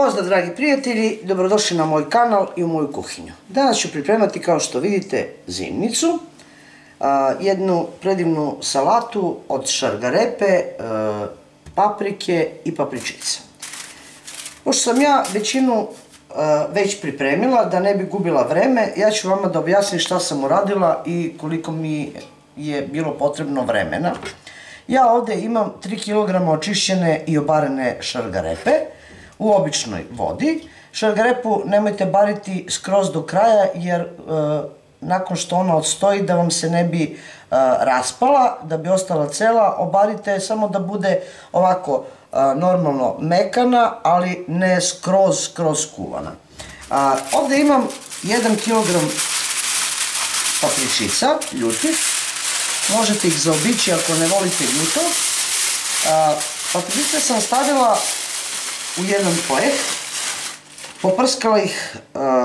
Pozdrav dragi prijatelji, dobrodošli na moj kanal i u moju kuhinju. Danas ću pripremati, kao što vidite, zimnicu. Jednu predivnu salatu od šargarepe, paprike i papričice. Pošto sam ja većinu već pripremila, da ne bi gubila vreme, ja ću vama da objasnim šta sam uradila i koliko mi je bilo potrebno vremena. Ja ovdje imam 3 kg očišćene i obarene šargarepe u običnoj vodi. Šargarepu nemojte bariti skroz do kraja, jer nakon što ona odstoji, da vam se ne bi raspala, da bi ostala cela, obarite samo da bude ovako normalno mekana, ali ne skroz kuvana. Ovdje imam 1 kg papričica ljutih. Možete ih zaobići ako ne volite ljuto. Papričice sam stavila u jedan fleh, poprskala ih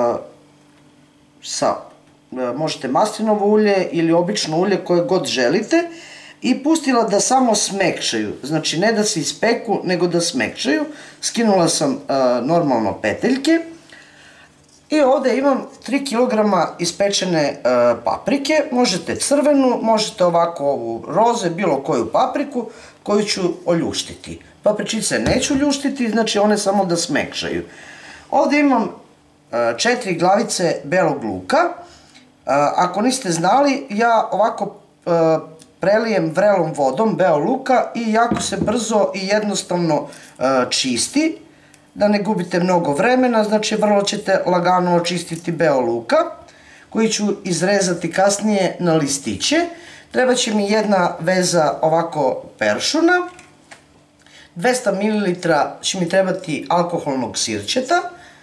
sa, možete maslinovo ulje ili obično ulje koje god želite, i pustila da samo smekšaju, znači ne da se ispeku, nego da smekšaju. Skinula sam normalno peteljke i ovdje imam 3 kg ispečene paprike. Možete crvenu, možete ovako ovu roze, bilo koju papriku koju ću oljuštiti. Papričice neću ljuštiti, znači one samo da smekšaju. Ovdje imam 4 glavice belog luka. Ako niste znali, ja ovako prelijem vrelom vodom beo luka i jako se brzo i jednostavno čisti, da ne gubite mnogo vremena. Znači vrlo ćete lagano očistiti beo luka, koji ću izrezati kasnije na listiće. Treba će mi jedna veza ovako peršuna, 200 ml će mi trebati alkoholnog sirćeta,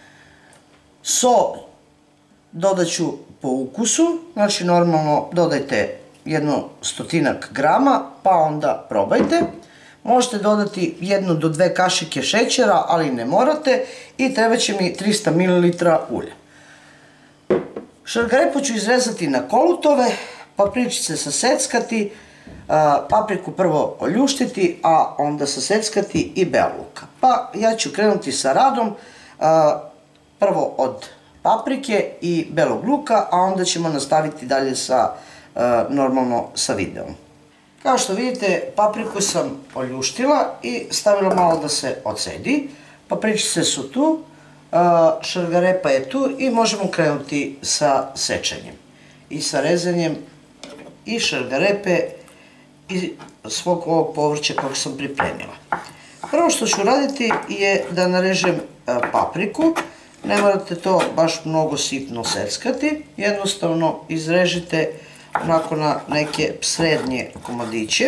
so dodat ću po ukusu, znači normalno dodajte 100 grama, pa onda probajte. Možete dodati 1 do 2 kašike šećera, ali ne morate, i treba će mi 300 ml ulja. Šargarepu ću izrezati na kolutove, papričice saseckati, papriku prvo oljuštiti, a onda saseckati i beo luka. Pa ja ću krenuti sa radom, prvo od paprike i belog luka, a onda ćemo nastaviti dalje sa normalno sa videom. Kao što vidite, papriku sam oljuštila i stavila malo da se ocedi. Papričice su tu, šargarepa je tu i možemo krenuti sa sečenjem i sa rezanjem i šargarepe i svog ovog povrća kako sam pripremila. Prvo što ću raditi je da narežem papriku. Ne morate to baš mnogo sitno seckati, jednostavno izrežite onako na neke srednje komadiće.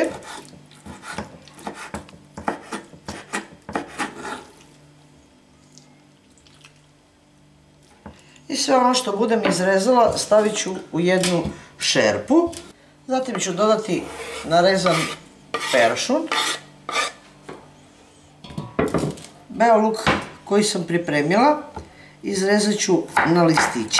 I sve ono što budem izrezala stavit ću u jednu šerpu. Zatim ću dodati narezan peršun, beo luk koji sam pripremila, izrezat ću na listiće.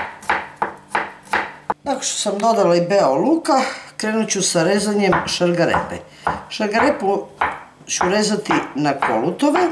Nakon što sam dodala i beo luka, krenut ću sa rezanjem šargarepe. Šargarepu ću rezati na kolutove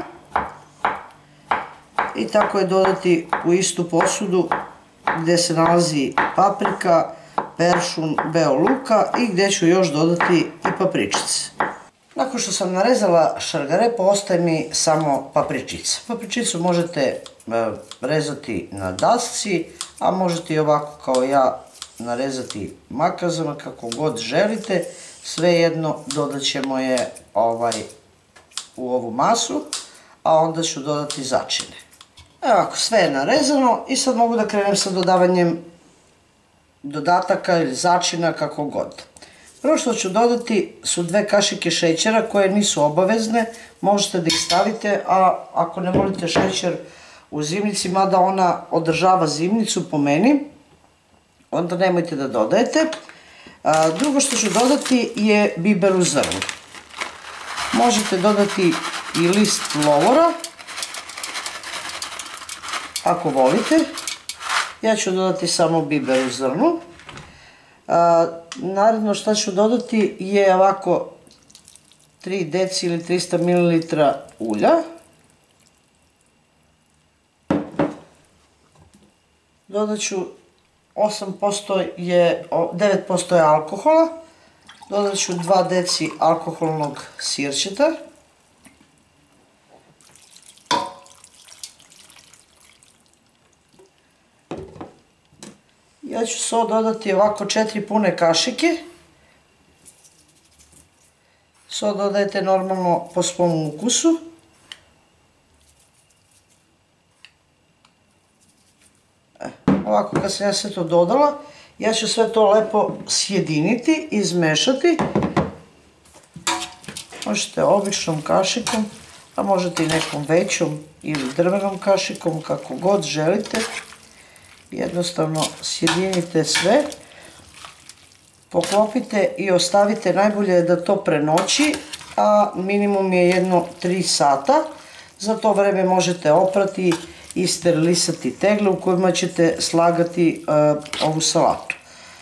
i tako je dodati u istu posudu gdje se nalazi paprika, peršun, beo luka i gdje ću još dodati i papričice. Nakon što sam narezala šargarepu, ostaje mi samo papričica. Papričicu možete rezati na dasci, a možete i ovako kao ja narezati makazama, kako god želite. Svejedno dodat ćemo je u ovu masu, a onda ću dodati začine. Evo ovako, sve je narezano i sad mogu da krenem sa dodavanjem dodataka ili začina, kako god. Prvo što ću dodati su 2 kašike šećera koje nisu obavezne, možete da ih stavite, a ako ne volite šećer u zimnici, mada ona održava zimnicu po meni, onda nemojte da dodajete. Drugo što ću dodati je biber u zrnu. Možete dodati i list lovora, ako volite. Ja ću dodati samo biber u zrnu. Naredno što ću dodati je ovako 3 deci ili 300 ml ulja. Dodat ću 9% je alkohola, dodat ću 2 deci alkoholnog sirćeta, ja ću so dodati ovako 4 pune kašike. So dodajete normalno po svom ukusu. Ovako kad sam ja sve to dodala, ja ću sve to lepo sjediniti, izmešati. Možete običnom kašikom, a možete i nekom većom ili drvenom kašikom, kako god želite. Jednostavno sjedinite sve, poklopite i ostavite, najbolje da to prenoći, a minimum je jedno 3 sata. Za to vreme možete oprati i sterilisati tegle u kojima ćete slagati ovu salatu.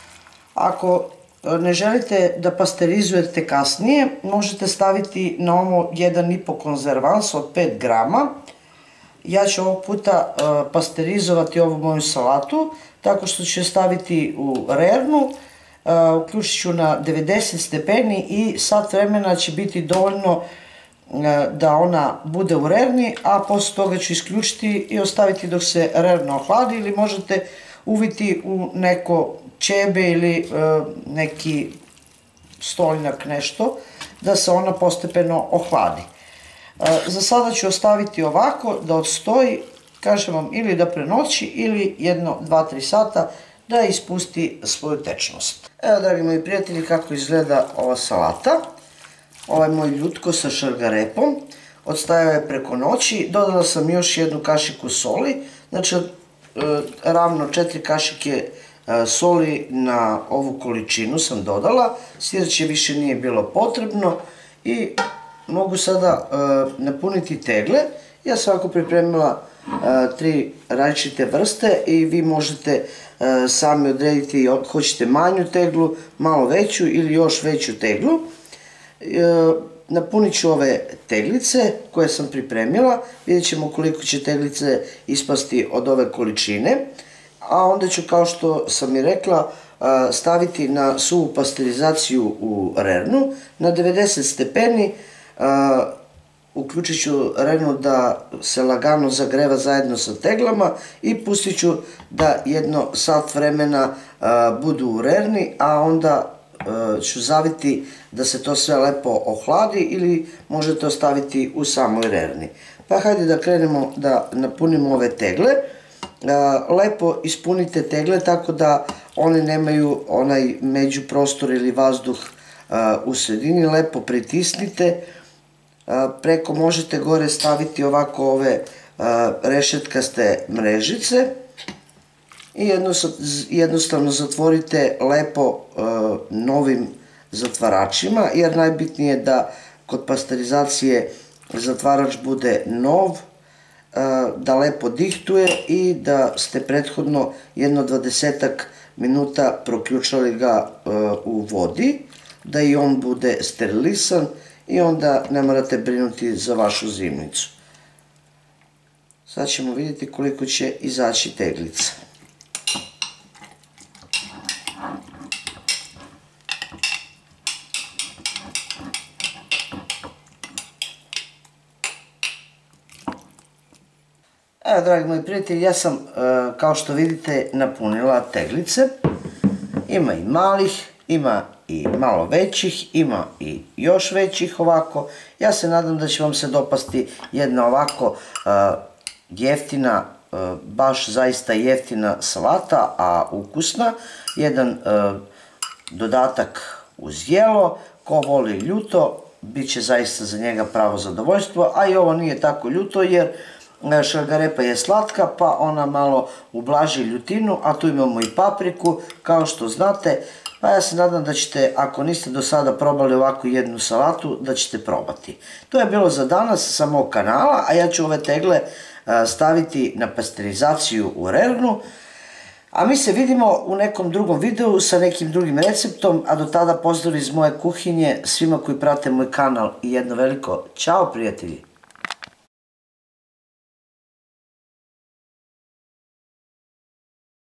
Ako ne želite da pasterizujete kasnije, možete staviti na ovo 1,5 konzervans od 5 grama. Ja ću ovog puta pasterizovati ovu moju salatu tako što ću je staviti u rernu, uključit ću na 90 stepeni i sat vremena će biti dovoljno da ona bude u rerni, a poslije toga ću isključiti i ostaviti dok se rerna ohladi, ili možete uviti u neko ćebe ili neki stolnjak, nešto, da se ona postepeno ohladi. Za sada ću ostaviti ovako da odstoji, kažem vam, ili da prenoći ili jedno 2-3 sata da ispusti svoju tečnost. Evo, dragi moji prijatelji, kako izgleda ova salata. Ovaj moj ljutko sa šargarepom odstajao je preko noći. Dodala sam još 1 kašiku soli, znači ravno 4 kašike soli na ovu količinu sam dodala. Sirće više nije bilo potrebno i mogu sada napuniti tegle. Ja sam ovako pripremila 3 različite vrste i vi možete sami odrediti hoćete manju teglu, malo veću ili još veću teglu. Napunit ću ove teglice koje sam pripremila, vidjet ćemo koliko će teglice ispasti od ove količine, a onda ću, kao što sam i rekla, staviti na suvu pasterizaciju u rernu na 90 stepeni. Uključit ću rernu da se lagano zagreva zajedno sa teglama i pustit ću da jedno sat vremena budu u rerni, a onda ću zaviti da se to sve lepo ohladi ili možete ostaviti u samoj rerni. Pa hajde da krenemo da napunimo ove tegle. Lepo ispunite tegle tako da one nemaju onaj međuprostor ili vazduh u sredini, lepo pritisnite. Preko možete gore staviti ovako ove rešetkaste mrežice i jednostavno zatvorite lepo novim zatvaračima, jer najbitnije je da kod pasterizacije zatvarač bude nov, da lepo dihtuje i da ste prethodno jedno 20 minuta proključali ga u vodi, da i on bude sterilisan i onda ne morate brinuti za vašu zimnicu. Sad ćemo vidjeti koliko će izaći teglica. Evo, dragi moji prijatelji, ja sam, kao što vidite, napunila teglice. Ima i malih, ima i malo većih, ima i još većih ovako. Ja se nadam da će vam se dopasti jedna ovako jeftina, baš zaista jeftina salata, a ukusna. Jedan dodatak uz jelo. Ko voli ljuto, bit će zaista za njega pravo zadovoljstvo, a i ovo nije tako ljuto jer šargarepa je slatka, pa ona malo ublaži ljutinu, a tu imamo i papriku, kao što znate. Pa ja se nadam da ćete, ako niste do sada probali ovakvu jednu salatu, da ćete probati. To je bilo za danas sa mog kanala, a ja ću ove tegle staviti na pasterizaciju u rernu. A mi se vidimo u nekom drugom videu sa nekim drugim receptom, a do tada pozdrav iz moje kuhinje svima koji prate moj kanal i jedno veliko ćao, prijatelji!